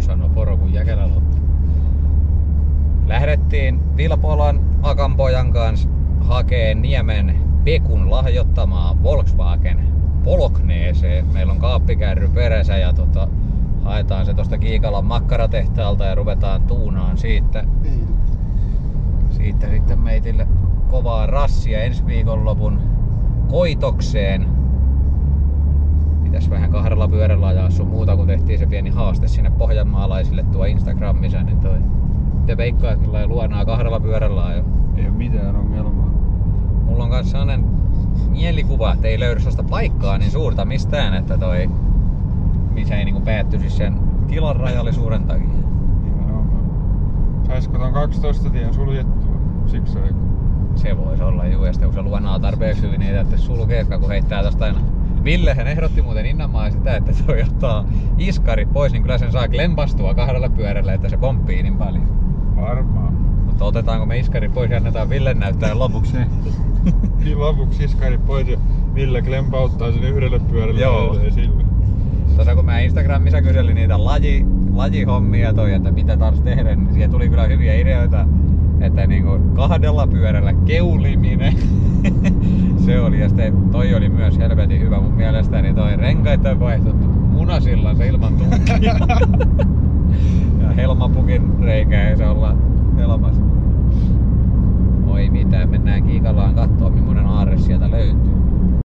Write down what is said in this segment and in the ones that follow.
sanoi poro kun jäkelä loppu. Lähdettiin Vilpolan Akan pojan kanssa hakeen Niemen Pekun lahjoittamaa Volkswagen Polokneeseen. Meillä on kaappikärry perässä ja haetaan se tosta Kiikalan makkaratehtaalta ja ruvetaan tuunaan siitä. Siitä sitten meitille kovaa rassia ensi viikonlopun koitokseen. Pitäis vähän 2 pyörällä ajaa sun muuta, kun tehtiin se pieni haaste sinne pohjanmaalaisille tuo Instagramissa, niin te veikkaat kyllä luonaa 2 pyörällä ajo. Ei oo mitään ongelmaa. Mulla on kans sellainen mielikuva, että ei löydy sellaista paikkaa niin suurta mistään, että missä ei niinku päättyisi sen tilan rajallisuuden takia. Nimenomaan. Saisko ton 12 tien suljettua siksi aikaa? Se voisi olla juu, ja sitten kun se luonaa tarpeeksi hyvin, niin ei tarvitse sulkeekaan, kun heittää tosta aina. Villehän ehdotti muuten Innanmaa sitä, että toi ottaa iskarit pois, niin kyllä sen saa klempastua 2 pyörällä, että se pomppii niin paljon. Varmaan. Mutta otetaanko me iskarit pois ja annetaan Ville näyttää lopuksi? Niin lopuksi iskarit pois ja Ville klempauttaa sen 1 pyörällä. Joo. Sille. Kun mä Instagramissa kyselin niitä lajihommia että mitä taas tehdä, niin siihen tuli kyllä hyviä ideoita. Että niinku 2 pyörällä keuliminen. Se oli, ja sitten toi oli myös helvetin hyvä mun mielestäni, toi renkaiden vaihtottu munasillansa ilman tukkia. Ja helmapukin reikä ei se olla helmas. Oi mitään, mennään Kiikalaan kattoo millainen aarre sieltä löytyy.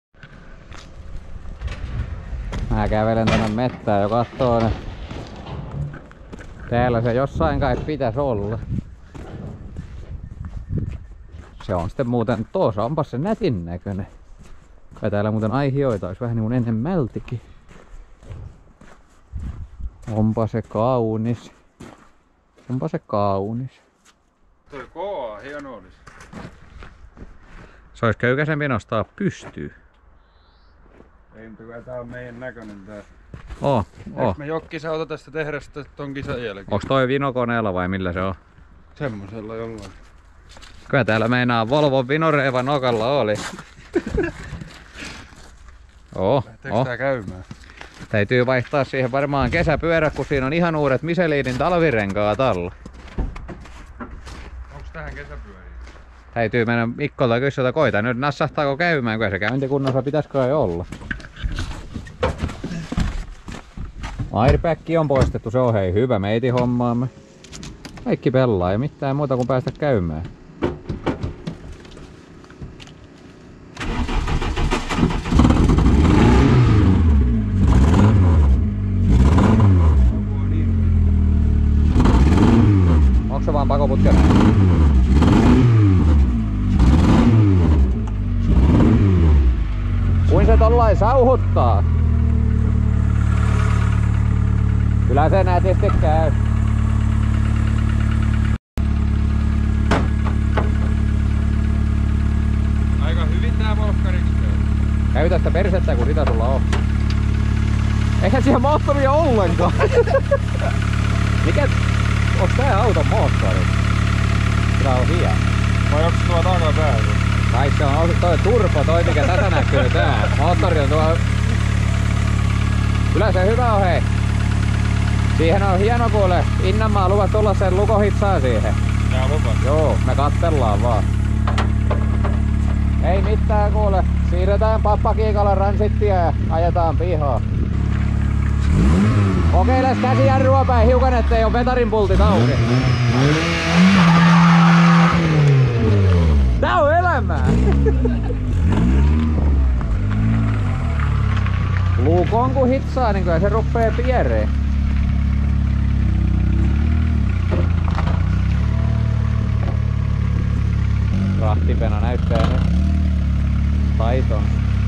Mä kävelen tänne mettään jo kattoo, että täällä se jossain kai pitäisi olla. Se on sitten muuten, tuossa onpas se nätin näköinen. Ja täällä muuten aihioita olisi vähän niin kuin enemmältikin. Onpa se kaunis. Onpa se kaunis. Toi kova, hieno olisi. Se olisi köykäisempi nostaa pystyyn. Ei, mutta kyllä tää on meidän näköinen tää. Eikö me jokkisauta tästä tehdä sitä ton kisan jälkeen? Onks toi vinokoneella vai millä se on? Semmosella jollain. Kyllä täällä meinaa Volvo Vinoreeva nokalla oli. Lähteekö tää käymään? Täytyy vaihtaa siihen varmaan kesäpyörä, kun siinä on ihan uudet Michelin:in talvirenkaat alla. Onks tähän kesäpyöriä? Täytyy mennä Mikkolta kysyä, koita nyt nassahtaako käymään, kun se käyntikunnossa pitäisikö ei olla. Airbag on poistettu, se on hei hyvä meiti hommaamme. Kaikki pelaa, ei mitään muuta kuin päästä käymään. Onko se vaan pakoputken? Kuin se tollain sauhuttaa? Kyllä se nätisti käy. Aika hyvin tää volkkariksi käy. Käytä sitä persettä, kun sitä sulla on. Eihän siihen moottoria ollenkaan. Onks tää auton moottori? Kyllä on hieno. Vai onks tuo takapäällä? Tai se on toi turbo, toi mikä tätä näkyy tää. Moottori on tuo... Kyllä se hyvä on hei. Siihen on hieno kuule. Innanmaa luvat tulla sen lukohitsaa siihen. Nää luvat? Joo, me kattellaan vaan. Ei mitään kuule. Siirretään Pappa Kiikalan ransittia ja ajetaan pihaan. Kokeiles käsijarrua päin hiukan, ettei oo vetarin pultit auki. Tää on elämää! Lukon kun hitsaa, niin kyllä se ruppee piereen. Rahtipena näyttää nyt taiton.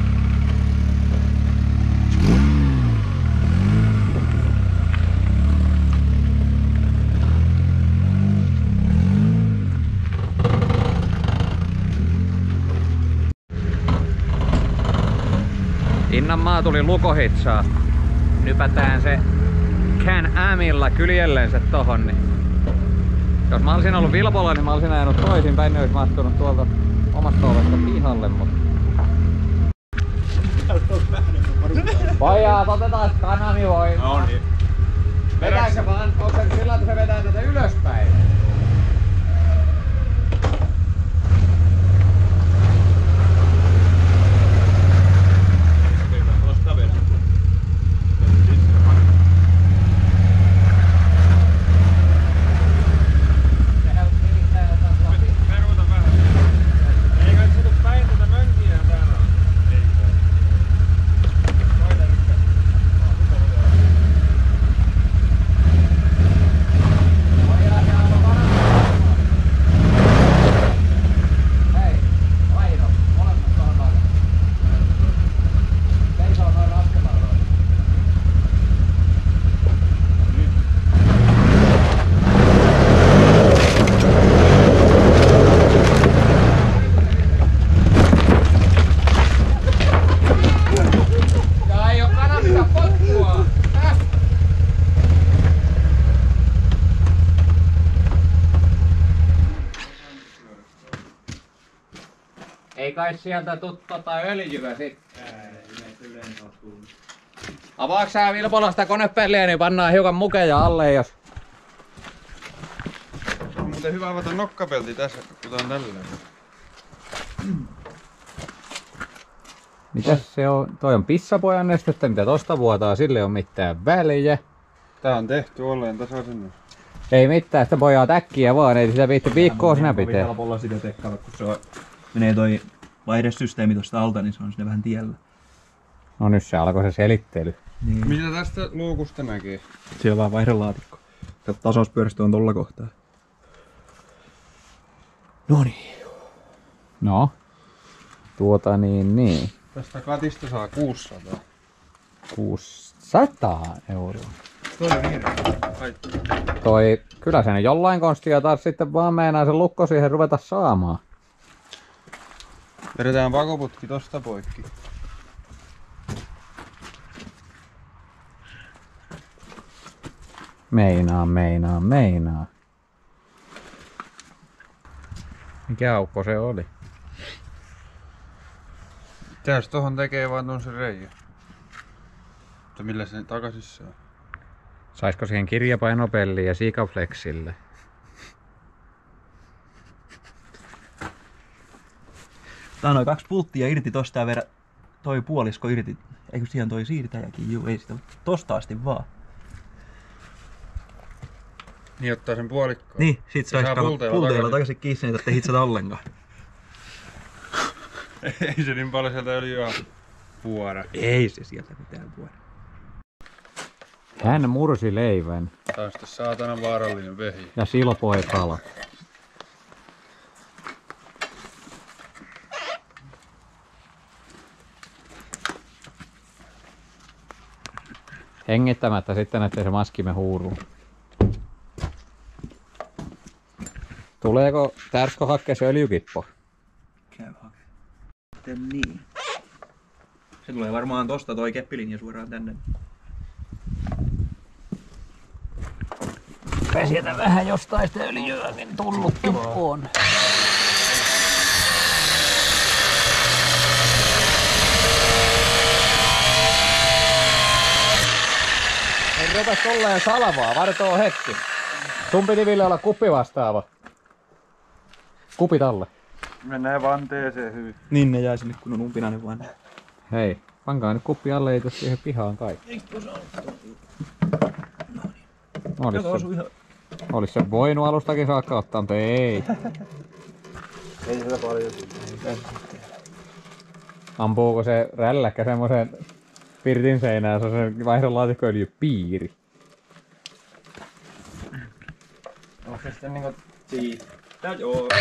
Innanmaa tuli lukohitsaa. Nypätään se Can-Amilla kyljellensä tohon. Niin jos mä olisin ollut Vilpolla, niin mä olisin ajanut toisinpäin, niin olisi mahtunut tuolta omasta ovesta pihalle, mutta... Pojat, otetaan kanami voi. No niin. Vedänkö se vaan, onko se sillä, että se vetää tätä ylöspäin? Ei kai sieltä tuu öljyä sitten. Avaaks sä Vilpola sitä konepelliä, niin pannaan hiukan mukeja alle, jos... On muuten hyvä avata nokkapelti tässä, kun tää on tälleen. Mitäs se on? Toi on pissapojan nestettä, mitä tosta vuotaa, sille ei oo mitään väliä. Tää on tehty olleen tasaisennus. Ei mitään, sitä pojaa täkkiä vaan, ei sitä viitti viikkoa sinä pitää. Helpolla sitä tekkailla, kun se on, menee toi vaihdesysteemi tosta alta, niin se on sinne vähän tiellä. No nyt se alkoi se selittely. Niin. Mitä tästä luukusta näkee? Siellä on vaan vaihdelaatikko. Tasauspyörästö on tolla kohtaa. Noniin. No. Niin. Tästä katista saa 600. 600 euroa. Toi on niin. Toi, kyllä sen jollain konstia taas sitten vaan meinaa sen lukko siihen ruveta saamaan. Vedetään pakoputki tosta poikki. Meinaa. Mikä aukko se oli? Mitäs tohon tekee vaan ton se reijä? Mutta millä se takaisin saa? Saisko siihen kirjapainopelliin ja Sikaflexille? Tää on noin 2 pulttia irti tosta ja vedä toi puolisko irti. Eikö siihen toi siirtäjäkin? Juu, ei sitä. Tosta asti vaan. Niin ottaa sen puolikkoon. Niin, sit sais pulteilla takaisin kiinni, niin ettei hitsata ollenkaan. Ei se niin paljon sieltä öljyä vuora. Ei se sieltä mitään vuora. Hän mursi leivän. Tää on sitten saatanan vaarallinen vehje. Ja silpoi kalat. Hengittämättä sitten, ettei se maskimme huuruu. Tuleeko Tärsko hakkeessa öljykippo? Käy hakemaan. Niin. Se tulee varmaan tosta toi keppilinja suoraan tänne. Kai sieltä vähän jostain sitä öljyäkin tullutkin on. Ei rupes tolleen salvaa, vartoo hetki. Sun piti Ville olla kuppi vastaava. Kupit alle. Mennään vanteeseen hyvin. Niin ne jää sinne kun on umpinainen vaan. Hei, pankaa nyt kuppi alle, ei siihen pihaan kaikki. Olis se voinut alustakin saakka ottaa, mutta ei. Ei sitä paljon. Ampuuko se rälläkkä semmosen pirtin seinään, se on se vaihdelaatikkoöljypiiri. Onko se sitten niinku siitä? Joo.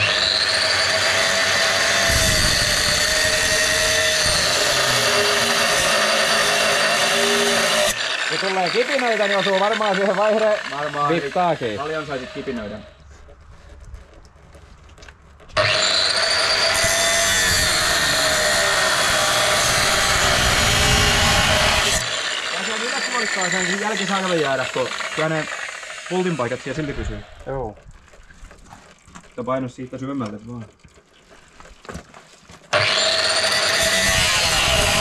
Kun tulee kipinöitä, niin osuu varmaan siihen vittaakin. Paljon saisit kipinöidä. Tässä on yleensä puolikkaan sen jälkisarve jäädä, kun kyllä ne pultin paikat siellä silti pysyy. Joo. Mutta paino siitä syvemmälle vaan.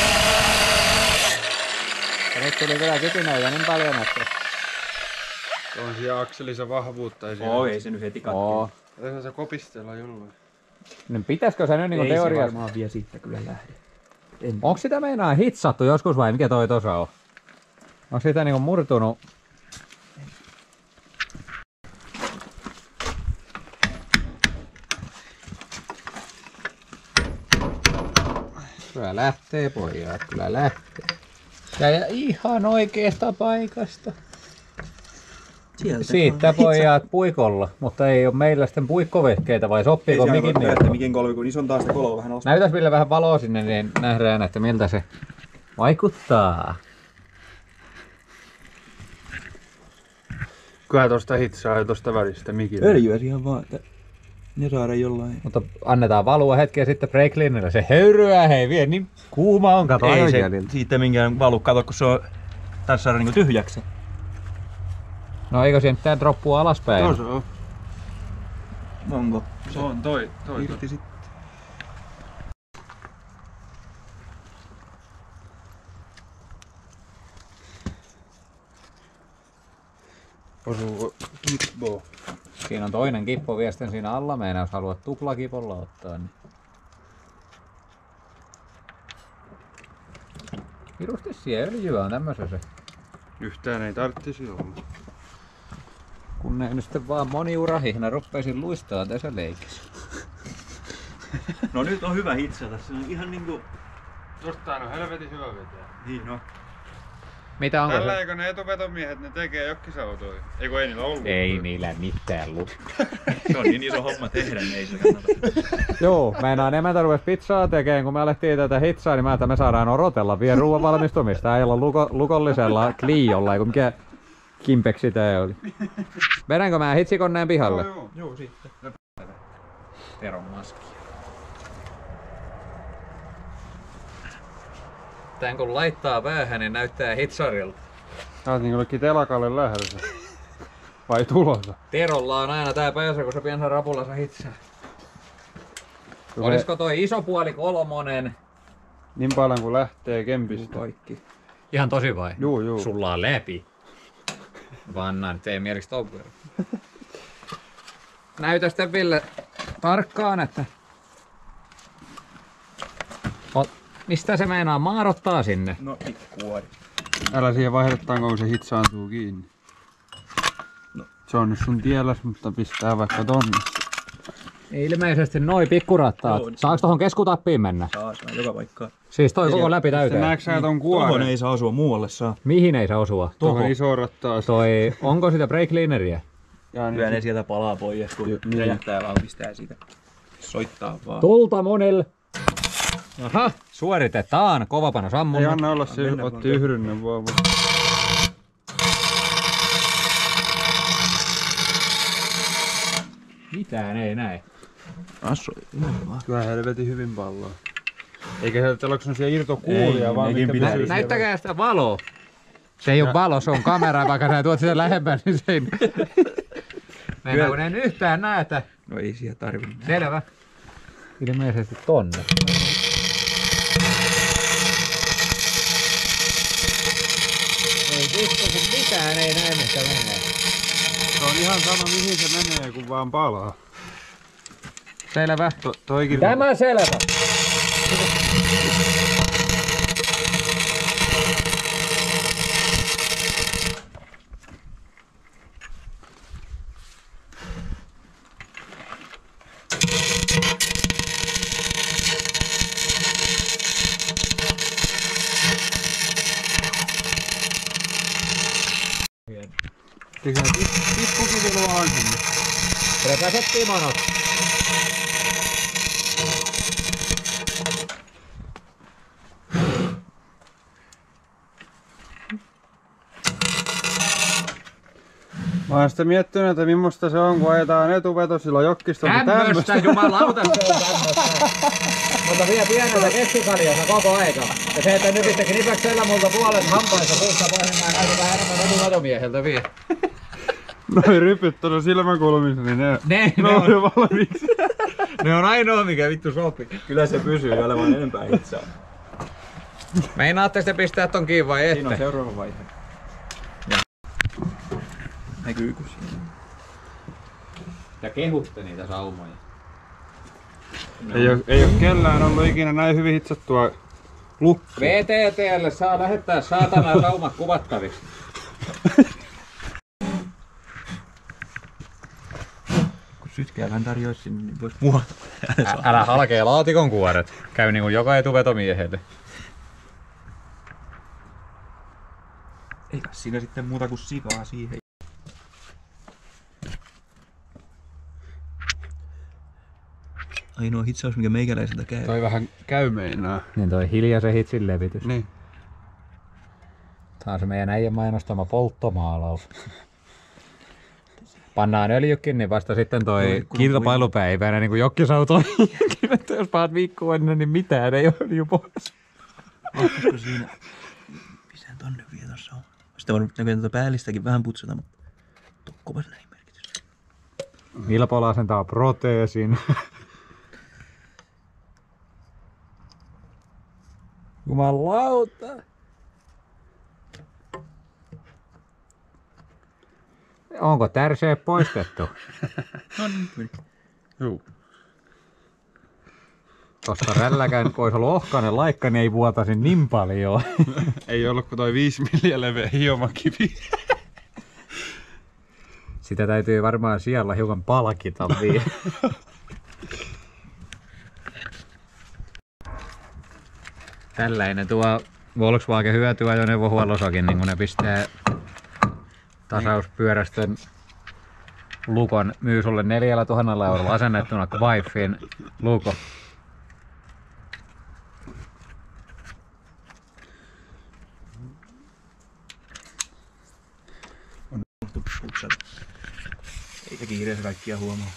Ja nyt tuli vielä kipinöitä niin paljon, että On siellä akselissa vahvuutta. Ei se nyt heti katkee. Tässä se kopistella jollain. Niin pitäisikö se nyt niinku Ei se teoriassa? varmaan vielä siitä kyllä lähde. Onko sitä meinaa hitsattu joskus vai mikä toi tosa on? Onko sitä niinku murtunut? Kyllä lähtee pojat, kyllä lähtee. Ja ihan oikeesta paikasta. Siitä pojat puikolla, mutta ei ole meillä sitten puikkovehkeitä vai sopiiko mikin niin? Että mikin kolvi, kun ison taas sitä koloa vähän nostaa. Näytäs Ville vähän valoa sinne, niin nähdään, että miltä se vaikuttaa. Kyllä tosta hitsaa ja tosta välistä mikillä. Öljyä siihen vaan, että ne saadaan jollain. Mutta annetaan valua hetkeä sitten brake cleanerilla. Se höyryää, hei vie, niin kuuma on, kato Ei se ajokieliltä. siitä minkään valu, kato kun se on tässä saada niinku tyhjäksi. No eikö siihen mitään droppua alaspäin? Tuossa on. Onko? Se on toi. Irti sitten. Osuuko kippo? Siinä on toinen kippo vielä sitten siinä alla meidän, jos haluat tuplakipolla ottaa. Niin. Virusti siellä öljyä on tämmöisessä. Yhtään ei tarttisi olla. Kun ne nyt sitten vaan moniurahihna ruppeisin luistaa tässä leikissä. No nyt on hyvä hitsata, se on ihan niinku... Tosta on helvetin hyvä vetää. Niin no. Mitä onko Tällä se? eikö ne etuvetomiehet, ne tekee jokkisautoja? Eikö ei niillä ollut? Ei niillä mitään Se on niin iso homma tehdä, niin ei se kannata. Joo, meinaan emäntä rupes pizzaa tekemään, kun me alettiin tätä hitsaa, niin me saadaan odotella vielä ruoan valmistumista. Äijällä on lukollisella Cliolla, eiku mikä kimpeksi tää oli. Vedänkö mä hitsikoneen pihalle? Joo, sitten. Teron maski. Tän kun laittaa päähän, niin näyttää hitsarilta. Sä oot niinku jollekin telakalle lähdössä. Vai tulossa? Terolla on aina tää päässä, kun se pienessä rapulassa hitsaa. Olisiko toi iso puoli kolmonen? Niin paljon kun lähtee kempistä. Kaikki. Ihan tosi vai? Juu. Sulla on läpi. Vanna nyt ei mieliksi ton verran. Näytä sitten Ville tarkkaan, että... Mistä se meinaa maadottaa sinne? No pikkuori. Älä siihen vaihdetaanko, kun se hitsaantuu kiinni. No. Se on nyt sun tielläs, mutta pistää vaikka tonne. Ilmeisesti noi pikkurattaat. Joo, Saaks tohon keskutappiin mennä? Saa joka paikkaan. Siis toi koko läpi Sitten täyteen. näetkö sä ton Tuohon kuoren? ei saa asua, muualle saa. Mihin ei saa osua? Tuohon isoon rattaan. Onko sitä brake cleaneria? Ja Kyllä ne niin, sieltä palaa pois, kun niin. räjähtää vaan pistää siitä. Soittaa vaan. Tulta monelle. Aha, suoritetaan. Kova panos ei ammunut. anna olla, se Mennään otti vaan. yhdynnen vaan. Mitään ei näe. Asso, Kyllä helvetin hyvin palloa. Eikä sieltä ole semmosia irtokuulia, Ei, vaan nekin mitkä pitää- pysyy siellä. Näyttäkää sitä valoa. Se ei oo valo, se on kamera, vaikka sä tuot sitä lähempää, niin se ei... Meinaa, kun en yhtään näetä. No ei siellä tarvi. Selvä. Ilmeisesti tonne. Ei vittu, kun mitään ei näe, mistä menee. Se on ihan sama mihin se menee, kun vaan palaa. Selvä. Toikin... Tämä selvä. Eikä tippukivilu vaan sinne. Repäset kimonot. Mä oon sitten miettinyt, että millaista se on, kun ajetaan etuvetosilla jokkistolla Tämmöstä, jumalauta, se on tämmöstä. Mutta vielä pienellä keskikaljassa koko aika. Ja se, että nykistäkin nipäksellä multa puolet hampaista puusta pois, niin mä näytän vähän enemmän etuvetomieheltä vielä. Noi rypyt tuolla silmäkulmissa, niin ne Ne on on, jo valmiiksi. ne on ainoa, mikä vittu sopii. Kyllä se pysyy olemaan enempää itseään. Meinaatte sitten pistää ton kiinni vai Siinä on ette? seuraava vaihe. Näkyykö siinä? Ja kehutte niitä saumoja. Ei oo kellään ollut ikinä näin hyvin hitsattua lukkoa. VTT:lle saa lähettää saatana saumat kuvattaviksi. Kun Sytkäävän tarjoisi sinne, niin vois muovata. Älä halkee laatikon kuoret. Käy niinku joka etuvetomiehelle. Eikä siinä sitten muuta kuin sikaa siihen. Ainoa hitsaus, mikä meikäläiseltä käy. Toi vähän käy meinaa. Niin toi hiljaisen hitsin levitys. Niin. Tää on se meidän äijän mainostama polttomaalaus. Pannaan öljykin, niin vasta sitten toi kilpailupäivänä niin kuin jokkisautoihin. Jos paat viikkoa ennen, niin mitään ei öljy pois. Olisiko siinä... Pisään tonne vielä tossa on. Sitten voin näköjään tuota päällistäkin vähän putsata, mutta... Tokkopas näin merkitys. Milpola asentaa proteesin. Jumalauta! Onko tärseet poistettu? No niin. Juu. Koska rälläkään, kun olisi ollut ohkainen laikka, niin ei vuotasi niin paljon. Ei ollut kuin toi 5 milliä leveä hiomakivi. Sitä täytyy varmaan siellä hiukan palkita vielä. Tällainen tuo Volkswagen hyötyajoneuvohuollossakin, niin kun ne pistää tasauspyörästön lukon, myy sulle 4 000 eurolla asennettuna Wifin luko. Putsata. Ei se kiireessä kaikkia huomaa.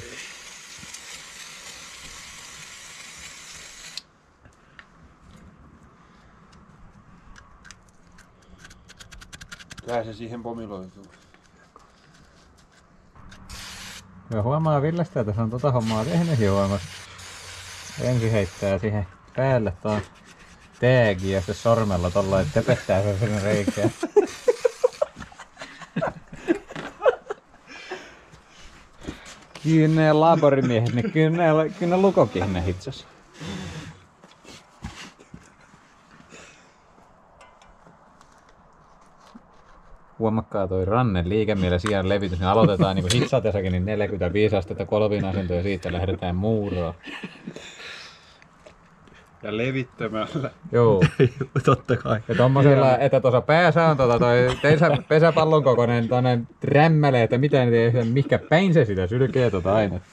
Kyllä se siihen pomiloituu. Joo, huomaa Villestä, että se on tota hommaa tehnyt hiukan. Ensin heittää siihen päälle taas täägiä ja sitten sormella tolla, että tepettää sen sinne reikään. Kyllä ne laborimiehet, niin kyllä ne lukokin ne hitsas. Huomakkaa toi rannen liike, millä sijaan levitys, niin aloitetaan niin hitsatessakin niin 45 astetta kolminasentoa ja siitä lähdetään muuraa. Ja levittämällä. Joo. Totta kai. Ja tommosella, että tuossa päässä on toi pesäpallon kokoinen tonne rämmäle, että miten mihinkä päin se sitä sylkee tota ainetta.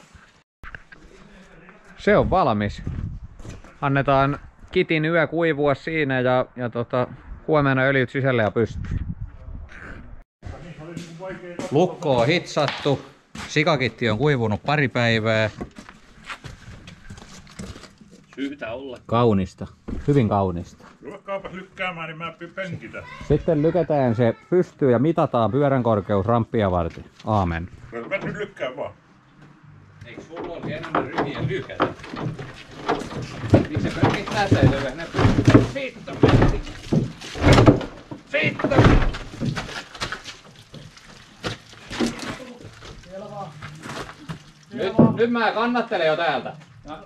Se on valmis. Annetaan kitin yö kuivua siinä ja huomenna öljyt sisälle ja pystyyn. Lukko on hitsattu. Sikakitti on kuivunut pari päivää. Syytä olla. Kaunista. Hyvin kaunista. Ruvekkaapas lykkäämään, niin mä penkitä. Sitten lykätään se pystyyn ja mitataan pyörän korkeus ramppia varten. Aamen. Ruveta nyt lykkää vaan. Eikö sulla olisi enemmän ryhiä lykätä? Miksi se pönkittää se lyö? Ne siitä meni. Siitä meni. Nyt mä kannattelen jo täältä.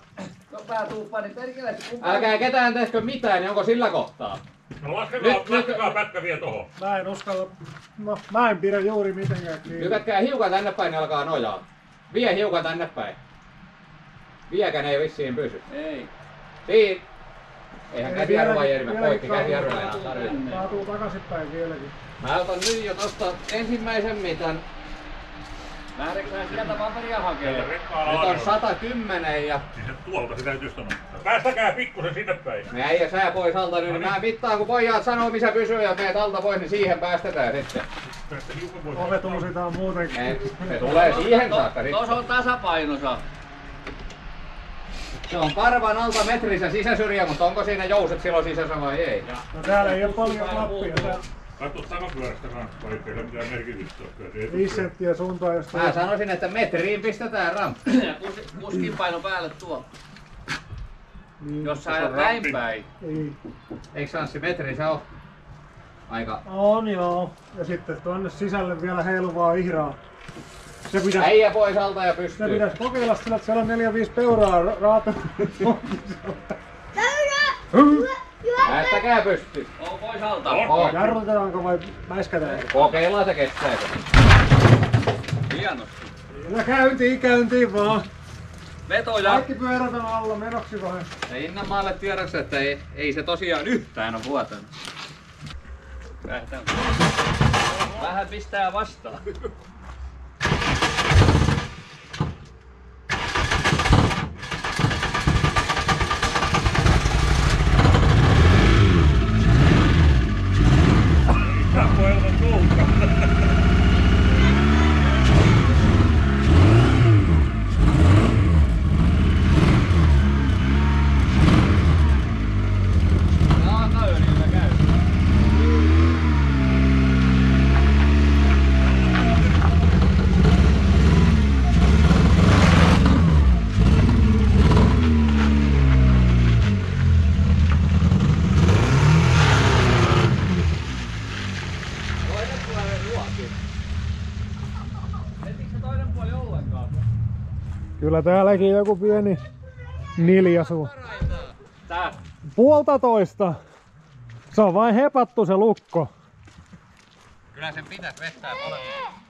Älkää ketään tehkö mitään, niin onko sillä kohtaa? No laskekaa pätkä vielä tohon. Mä en uskalla, no mä en pidä juuri mitenkään kiinni. Lykätkää hiukan tänne päin, niin alkaa nojaa. Vie hiukan tänne päin. Viekään ei vissiin pysy. Ei. Siin. Eihän käsijarru järjellä poikki, käsijarru enää tarvitse. Kaatuu takaisinpäin vieläkin. Mä otan nyt jo tosta ensimmäisen mitan. Lähdetään sieltä paperia hakemaan. Nyt on 110 ja... Tuolta se täytyy sanoa. Päästäkää pikkusen sinne päin. Me äijä sää pois alta nyt, niin mä mittaan kun pojat sanoo missä pysyy ja meet alta pois, niin siihen päästetään sitten. Ovet uusitaan muutenkin. Se tulee siihen saakka sitten. Tuossa on tasapainossa. Se on karvan alta metrissä sisäsyrjä, mutta onko siinä jouset silloin sisässä vai ei? No täällä ei oo paljon lappia. Katso takapyörästä kanssa, vai ei mitään merkitystä ole. 5 senttiä suuntaan jos Mä sanoisin, että metriin pistetään ramppi. Kuskin paino päälle tuo. Niin. Jos sä ajat näin päin. Ei. Eikö Sanssi metri se on? aika... On joo. Ja sitten tuonne sisälle vielä heiluvaa ihraa. Se pitäisi, Äijä pois alta ja se pystyy. pitäisi kokeilla sillä, että siellä on 4-5 peuraa raata. Päästäkää pystyy. Oo pois alta. Jarrutetaanko vai mäiskätäänkö? Kokeillaan se kestääkö. Hienosti. Kyllä käyntiin vaan. Vetoja. Kaikki pyörät on alla menoksi vai? Linnanmaalle tiedoksi, että ei se tosiaan yhtään ole vuotanut. Vähän pistää vastaan. Kyllä täälläkin joku pieni niljasuu. Tää. 1,5. Se on vain hepattu se lukko. Kyllä sen pitäisi vettää molemmat.